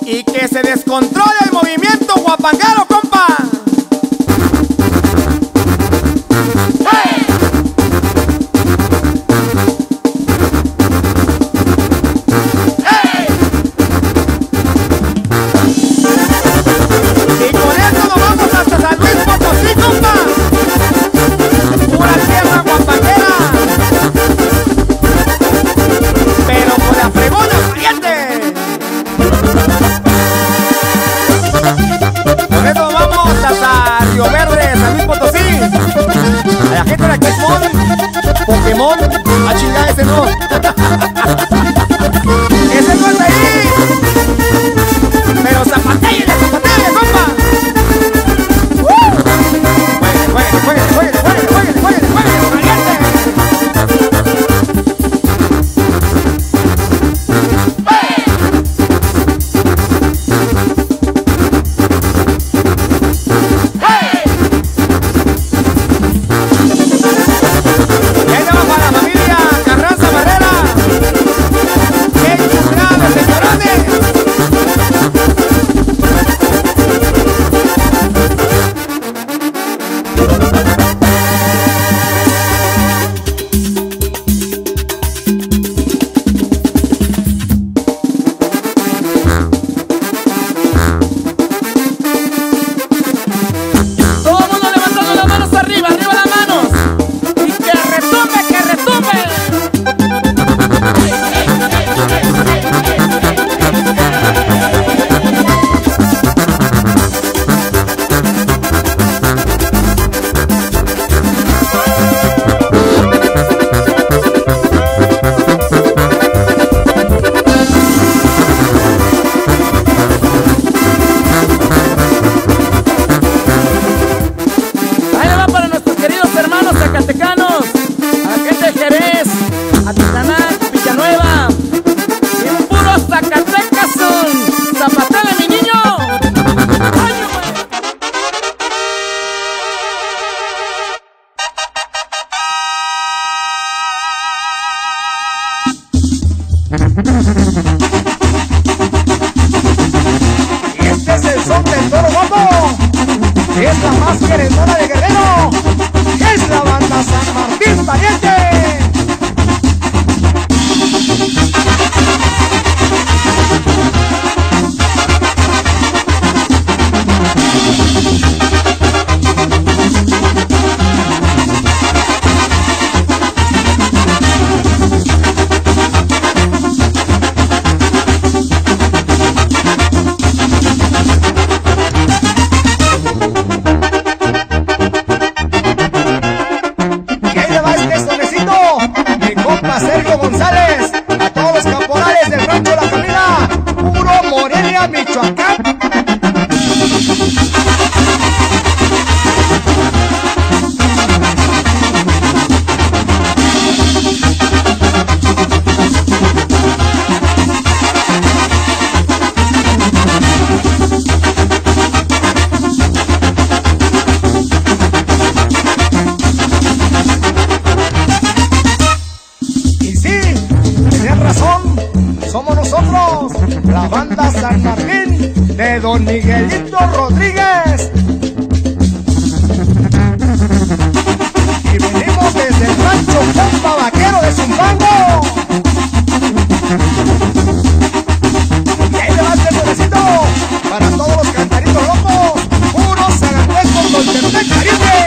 Y que se descontrole el movimiento guapanguero, compa. ¡Hey! ¡Hey! Y con esto nos vamos hasta San Luis Potosí, compa. Pura tierra guapanguera, pero con la fregona caliente. Con esto vamos hasta Río Verde, San Luis Potosí. A la gente de Pokémon, a chingar ese no. Ese no está ahí. Pero zapatéale, compa. Jueguele, caliente. Y este es el son del Toro Guapo. Es la más querendona de Guerrero. Es la banda San Martín Valiente. Sergio González, a todos los caporales del rancho La Camina, puro Morelia, Michoacán. Somos nosotros, la banda San Martín de Don Miguelito Rodríguez. Y venimos desde el rancho Pompa Vaquero de Zumpango. Y ahí le va este pedacito para todos los cantaritos locos, puros zarandecos con Tertec Caribe.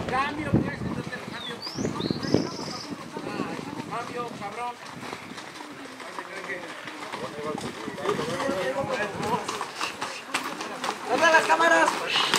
Cambio, pues, entonces cambio. Cambio, cabrón. ¿Dónde las cámaras?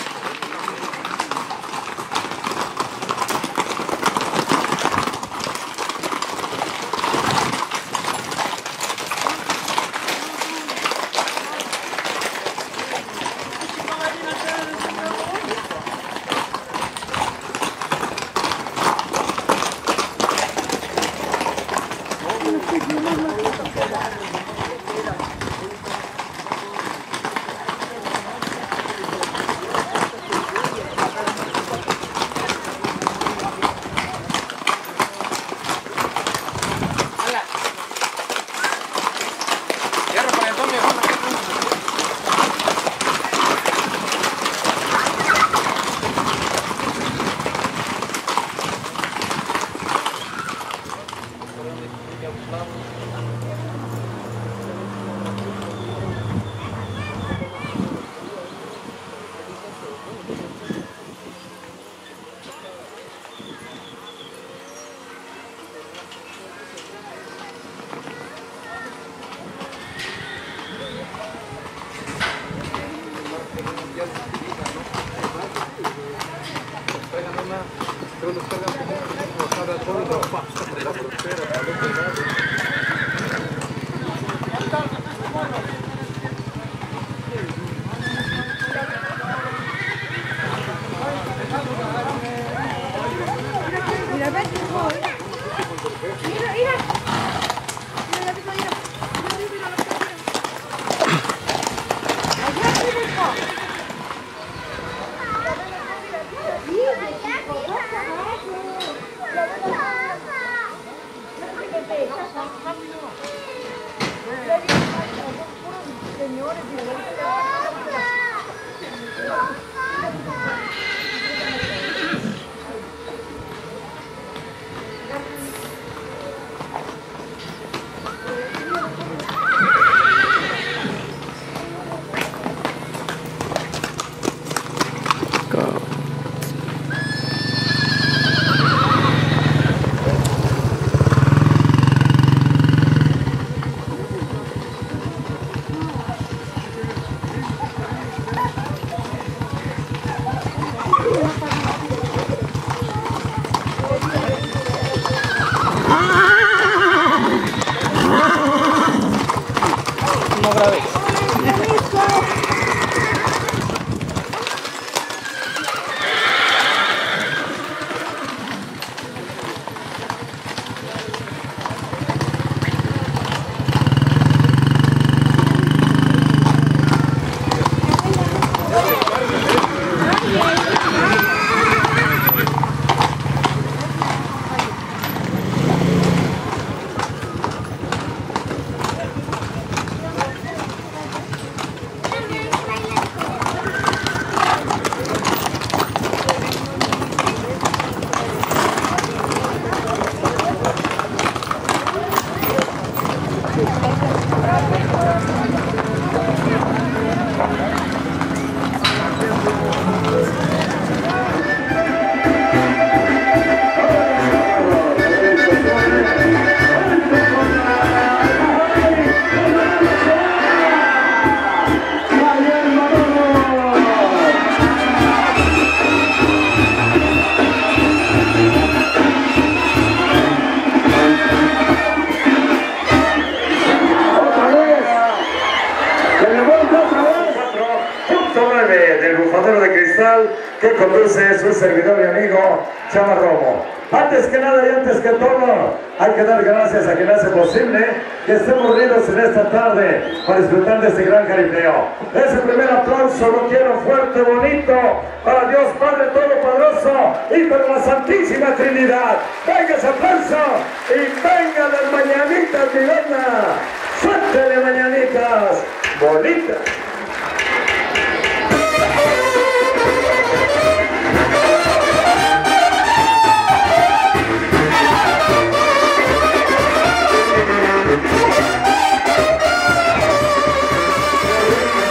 Que conduce su servidor y amigo Chama Romo. Antes que nada y antes que todo, hay que dar gracias a quien hace posible que estemos unidos en esta tarde para disfrutar de este gran jaripeo. Ese primer aplauso lo quiero fuerte, bonito, para Dios Padre Todopoderoso y para la Santísima Trinidad. Venga ese aplauso y venga las mañanitas, mi reina. Suéltele mañanitas bonitas.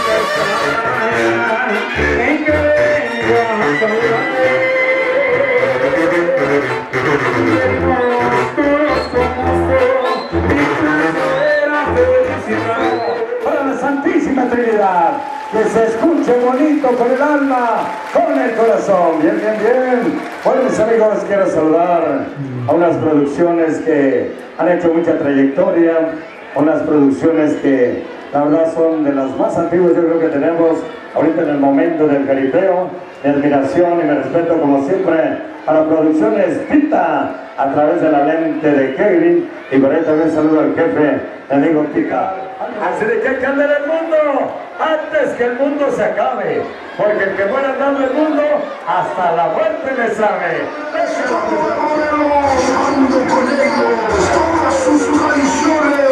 Venga, venga, Tito con el alma, con el corazón. Bien, bien, bien. Bueno, mis amigos, quiero saludar a unas producciones que han hecho mucha trayectoria, unas producciones que la verdad son de las más antiguas, yo creo que tenemos ahorita en el momento del caripeo. Mi admiración y mi respeto, como siempre, a las producciones Pita, a través de la lente de Kevin, y por ahí también saludo al jefe, el amigo Pita. Así de que cambie el mundo antes que el mundo se acabe, porque el que muera andando el mundo, hasta la muerte le sabe. Con ellos, todas sus tradiciones.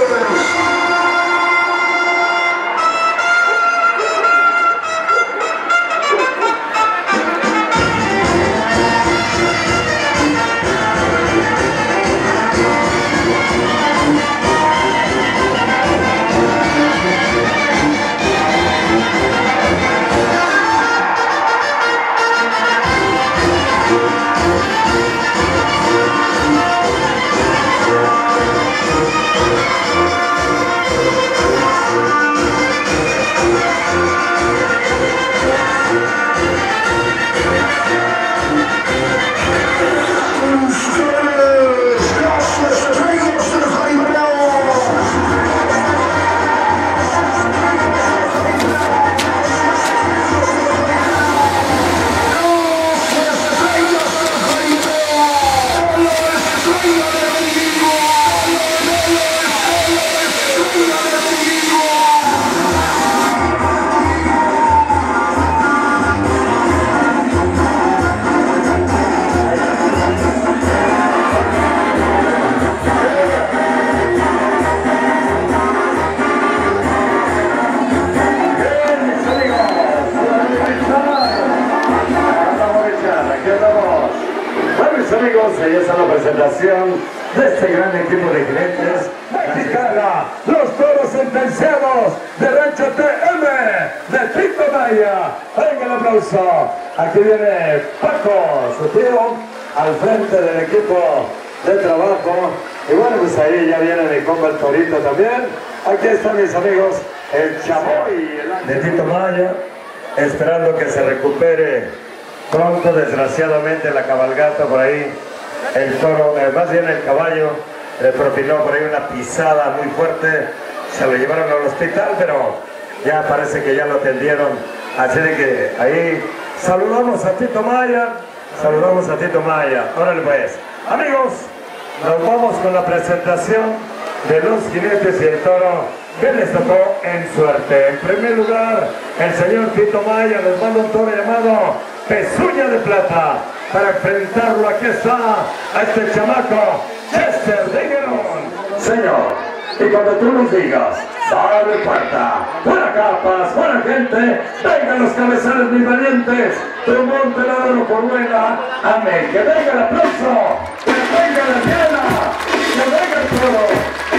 Ahí está la presentación de este gran equipo de jinetes mexicana, los toros sentenciados de Rancho TM de Tito Maya. Venga el aplauso. Aquí viene Paco, su tío, al frente del equipo de trabajo. Y bueno, pues ahí ya viene mi compa el Torito también. Aquí están mis amigos, el chamoy de Tito Maya, esperando que se recupere pronto. Desgraciadamente la cabalgata por ahí, el toro, más bien el caballo, le propinó por ahí una pisada muy fuerte, se lo llevaron al hospital, pero ya parece que ya lo atendieron, así de que ahí saludamos a Tito Maya, saludamos a Tito Maya. Órale pues, amigos, nos vamos con la presentación de los jinetes y el toro que les tocó en suerte. En primer lugar, el señor Tito Maya nos manda un toro llamado Pezuña de Plata. Para enfrentarlo, aquí está a este chamaco, Chester de Guerrón. Señor, y cuando tú nos digas, dale puerta, buena capas, buena gente, vengan los cabezales mis valientes, tu monte la oro por buena, amén, que venga el aplauso, que venga la diana, que venga el toro.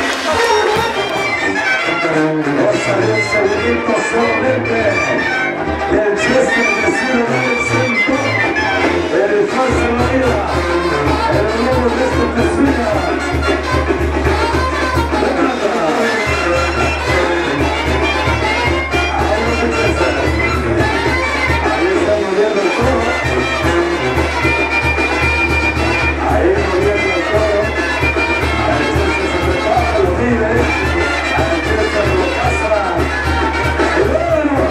Salió el segundito solamente del Chester de Cielo del Centro. El esfuerzo de la vida, el nuevo de esta persona. Ahí está moviendo el toro. Ahí moviendo el toro. Al Chester se prepara, lo vive. Al Chester lo caza. Y bueno.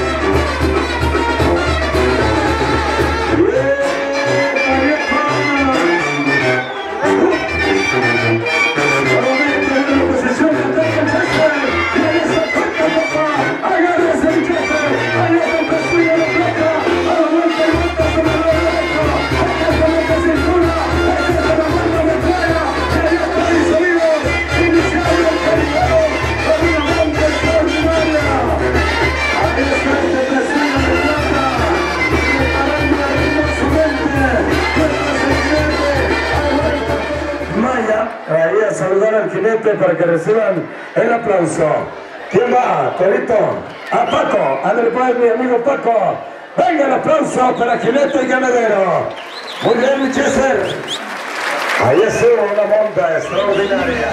Ahí a saludar al jinete para que reciban el aplauso. ¿Quién va? Torito. A Paco. Ándale pues, mi amigo Paco. Venga el aplauso para jinete y ganadero. Muy bien, mi Chester. Ahí estuvo una monta extraordinaria.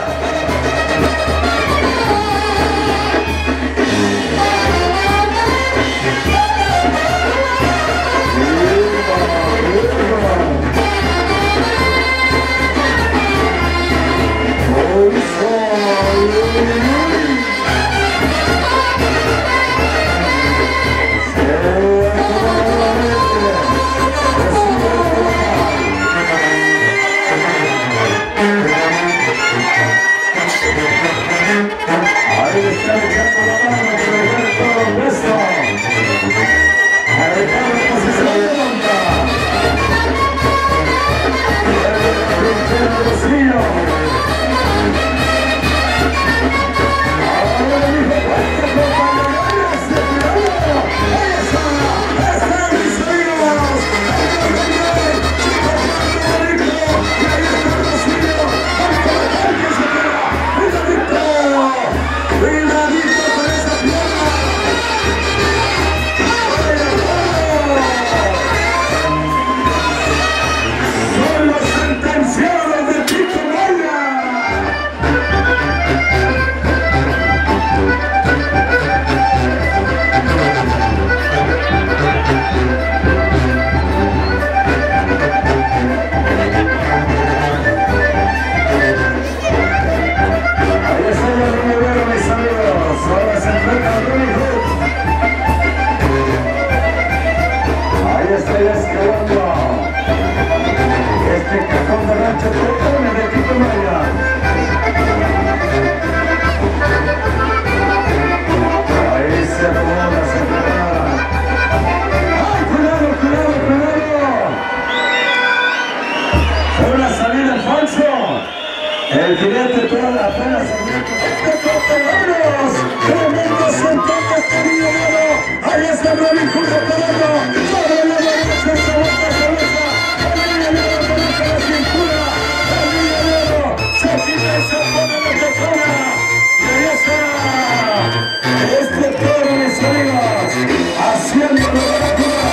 El jinete toda apenas ¡vámonos! ¡Tremendo sentón que está millonado! ¡Ahí está Robin Hood operando! ¡Sobre la derecha esa boca cabeza! ¡El millonero coloca la cintura! ¡El millonero se quita y se pone la tocona! ¡Y ahí está! Este toro, mis amigos, haciendo la locura.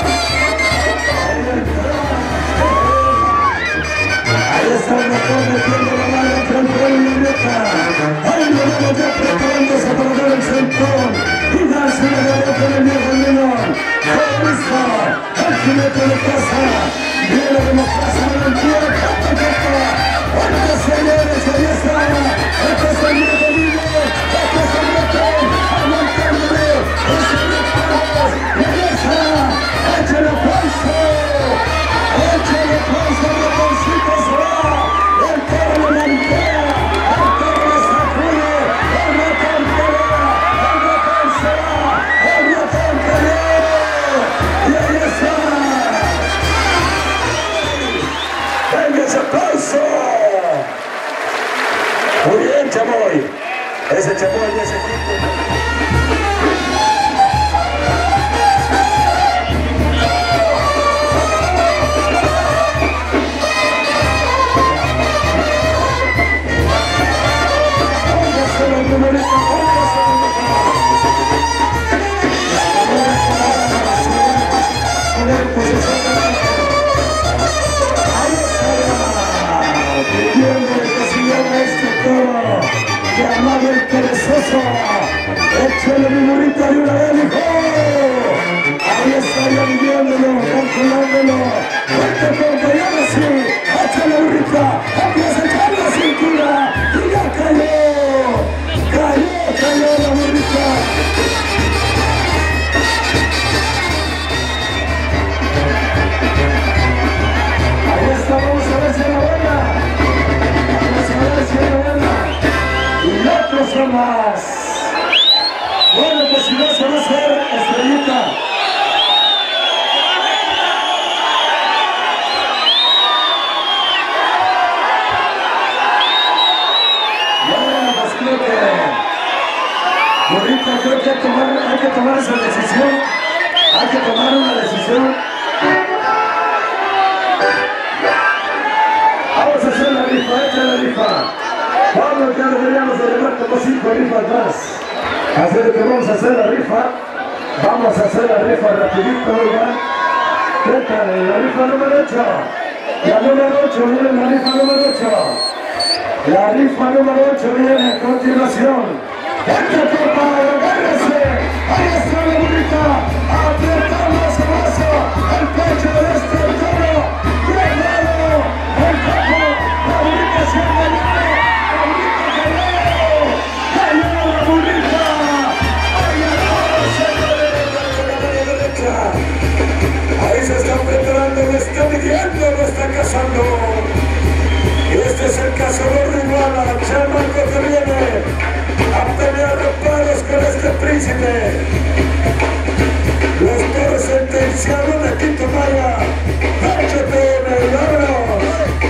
Ahí está el motor metiendo la mano frente a la libreta. Ahí lo vemos ya preparándose para dar el sentón y darse una derrota en el viejo León. Todo listo, el jinete de casa viene a demostrar valentía. ¡Cuántos señores! Ahí está. Este es el viejo León. Este es el ratón. Aguantándole. Es el ratón. Y ahí está. ¡Échale aplauso! ¡Échale aplauso! ¡El ratoncito se va! ¡El toro lo mantea! ¡El toro lo sacude! ¡El ratón pelea! ¡El ratón se va! ¡El ratón pelea! ¡Y ahí está! ¡Venga ese aplauso! Muy bien, Chamoy. Ese Chamoy y ese equipo. Llamado el perezoso, échale mi burrita de una vez, hijo. Ahí está ya viviéndolo, calculándolo. Fuerte corta y ahora sí, échale la burrita, empieza a echar la cintura y ya cayó la burrita. Ahí está, vamos a ver si es la buena. Vamos a ver si es la buena. Y otros son más. Bueno, pues si no se va a hacer estrellita. Bueno, pues creo que ahorita creo que hay que tomar esa decisión. Hay que tomar una decisión. Vamos a hacer la rifa, echa la rifa. Vamos, ya deberíamos de llevar como 5 rifas más. Así que vamos a hacer la rifa. Vamos a hacer la rifa rapidito, ¿verdad? ¿Qué tal? La rifa número 8. La número 8 viene la rifa número 8. La rifa número 8 viene a continuación. ¡Esta copa, agárrese! ¡Ahí está la burrita! ¡Apretando ese brazo! ¡El pecho de este toro! ¡Guerrero! ¡El copo! ¡La burrita se ha ganado! ¡La burrita cayó! ¡Cayó la burrita! ¡Ahí está! Ahí se está preparando, lo está midiendo, lo está cazando. Este es el cazador de iguala, chamaco que viene a pelear los palos con este príncipe. Los toros sentenciados de Quinto Maya. ¡HPM, vámonos!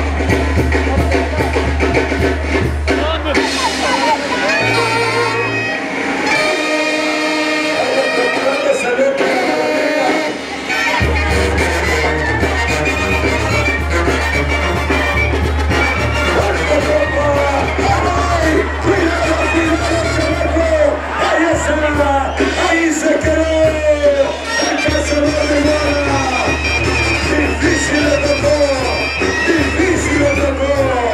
Ahí se quedó el cazador de iguala. Difícil le tocó, difícil le tocó.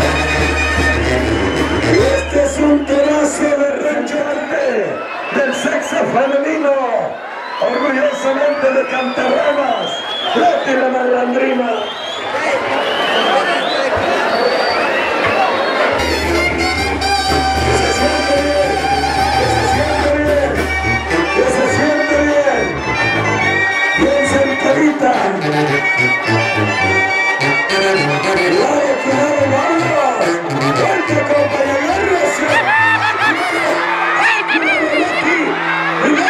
Este es un torazo de rancho del sexo femenino, orgullosamente de Cantarranas, Leti la malandrina.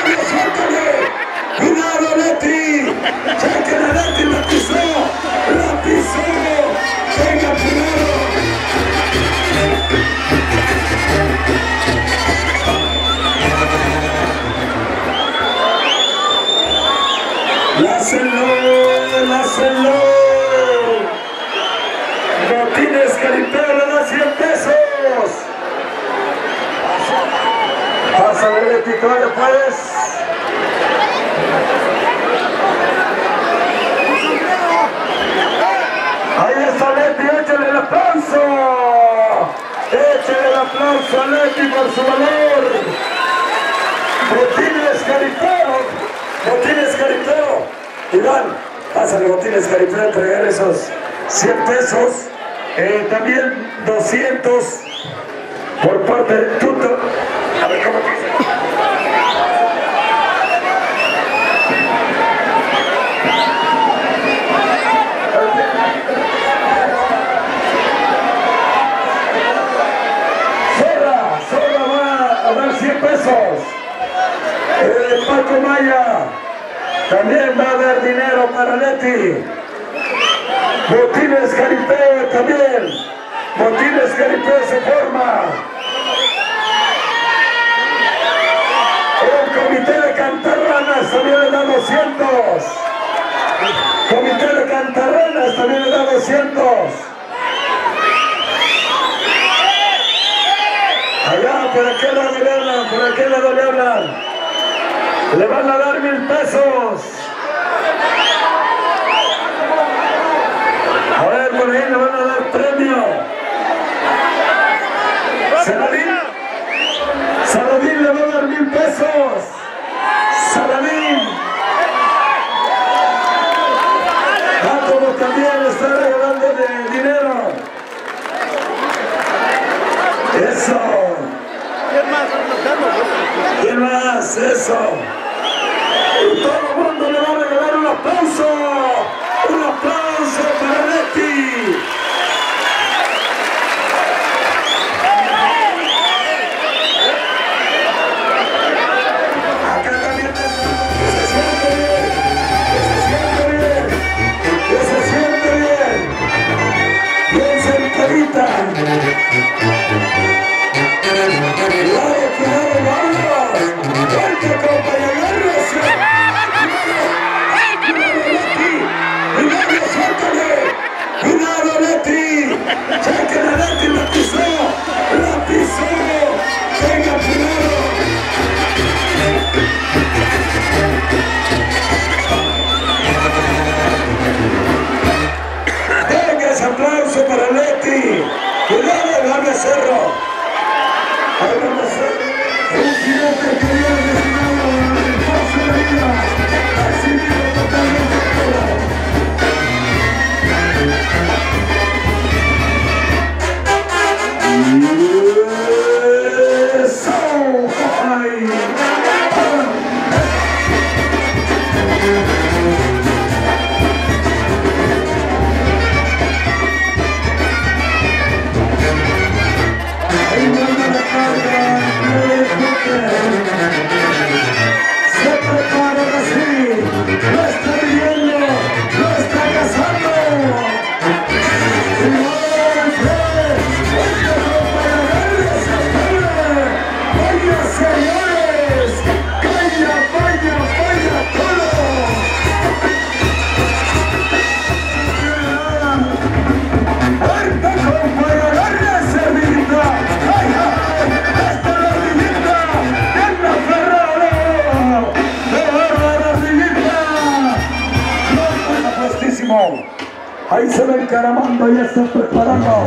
¡Cuidado, Leti! ¡Chequen a Leti, la pisó! ¡La vale pues. Ahí está Leti, échale el aplauso. Échale el aplauso a Leti por su valor. Botines Caripeo. Botines Caripeo. Iván, pásale Botines Caripeo a entregar esos 100 pesos. También 200 por parte de Tuto. A ver cómo dice. Zorra va a dar 100 pesos. Paco Maya también va a dar dinero para Leti. Botines Caripeo también. Botines Caripeo se forma. El comité de Cantarranas también le da 200. Comité de Cantarranas también le da 200. Allá, por aquel lado le hablan, por aquel lado le hablan. Le van a dar 1000 pesos. A ver, por ahí le van a dar premio. Saladín le va a dar 1000 pesos. Saladín. Átomo también está regalando de dinero. Eso. ¿Quién más? Eso. Y todo el mundo le va a regalar un aplauso. Un aplauso para Leti. Acá también se siente bien. Se siente bien. Bien sentadita. Cuidado, vamos. Fuerte, compañero. Cuidado, Leti. Chequen a Leti, la pisó. La pisó. Venga, cuidado. Venga ese aplauso para Leti. Cuidado, Jaime Cerro. Jaime Cerro. Un jinete que viene destinado al paso de la vida. Así mismo totalmente todo. Se prepara así, lo está viviendo, lo está cazando. Ahí se va encaramando y está preparando.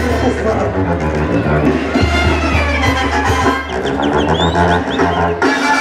Ya hay que